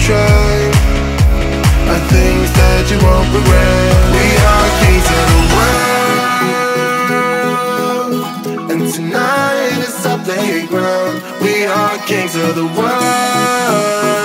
try are things that you won't regret. We are kings of the world, and tonight is our playground. We are kings of the world.